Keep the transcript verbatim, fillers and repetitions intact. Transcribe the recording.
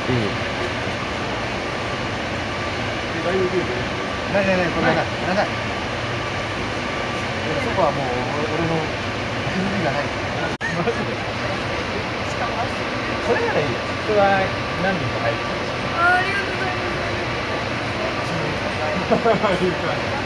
いい。 だいぶ増えてる。 ないないない、これなさい。なさい。そこはもう俺の気づきがない。マジで。それならいいよ。 人は何人か入ってる。 あ、ありがとうございます。 ありがとうございます。